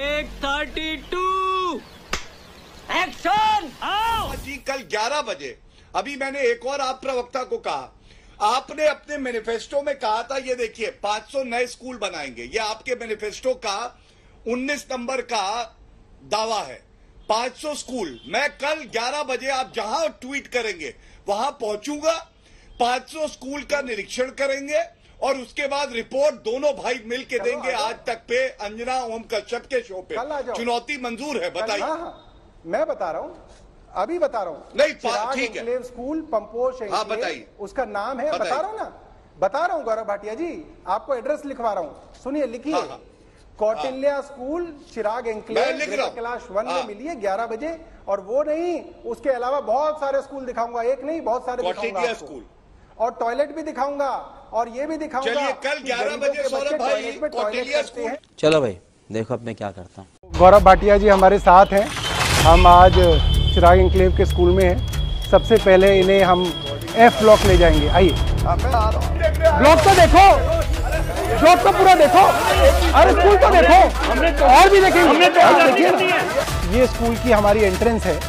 132 action. जी कल 11 बजे अभी मैंने एक और आप प्रवक्ता को कहा, आपने अपने मैनिफेस्टो में कहा था, ये देखिए 500 नए स्कूल बनाएंगे, ये आपके मैनिफेस्टो का 19 नंबर का दावा है। 500 स्कूल, मैं कल 11 बजे आप जहां ट्वीट करेंगे वहां पहुंचूंगा, 500 स्कूल का निरीक्षण करेंगे और उसके बाद रिपोर्ट दोनों भाई मिल के देंगे आज तक पे अंजना ओम कश्यप के शो पे। चुनौती मंजूर है, बताइए। मैं बता रहा हूँ, अभी बता रहा हूँ। नहीं ठीक है, स्कूल पंपोश, हाँ बताइए, उसका नाम है, बता रहा हूँ ना, बता रहा हूँ गौरव भाटिया जी, आपको एड्रेस लिखवा रहा हूँ, सुनिए, लिखिए। हाँ, कौटिल्या स्कूल चिराग एंक्लेव कैलाश 1 में मिलिए 11 बजे। और वो नहीं, उसके अलावा बहुत सारे स्कूल दिखाऊंगा, एक नहीं बहुत सारे दिखाऊंगा स्कूल, और टॉयलेट भी दिखाऊंगा और ये भी दिखाऊंगा। चलिए कल 11 बजे सौरभ भाई कौटिल्या स्कूल। चलो भाई देखो अब मैं क्या करता हूँ। गौरव भाटिया जी हमारे साथ हैं, हम आज चिराग एंक्लेव के स्कूल में हैं। सबसे पहले इन्हें हम F ब्लॉक ले जाएंगे, आइए। ब्लॉक तो देखो, ब्लॉक तो पूरा देखो, अरे स्कूल तो देखो, और भी देखेंगे। ये स्कूल की हमारी एंट्रेंस है,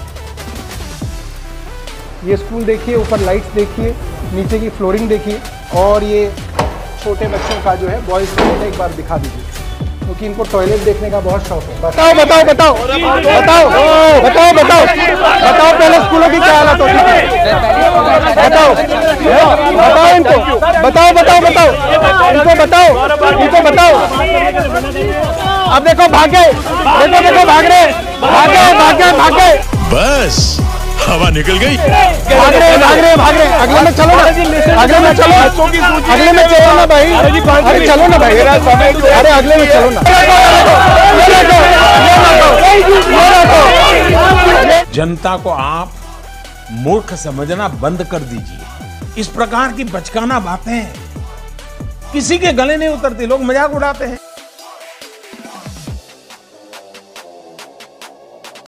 ये स्कूल देखिए, ऊपर लाइट्स देखिए, नीचे की फ्लोरिंग देखिए, और ये छोटे बच्चों का जो है बॉयज टॉयलेट एक बार दिखा दीजिए, क्योंकि इनको टॉयलेट देखने का बहुत शौक है। बताओ बताओ बताओ बताओ बताओ बताओ बताओ पहले स्कूलों की क्या हालत होती है, बताओ बताओ इनको, बताओ बताओ बताओ इनको, बताओ इनको, बताओ। अब देखो भागे, देखो देखो भाग रहे, भागे भागे भागे, बस हवा निकल गई, भाग रहे भाग रहे भाग रहे। अगले में चलो ना, अगले में चलो, अगले में चलो ना भाई, अरे चलो ना भाई, अरे अगले में चलो ना। जनता को आप मूर्ख समझना बंद कर दीजिए। इस प्रकार की बचकाना बातें किसी के गले नहीं उतरती, लोग मजाक उड़ाते हैं।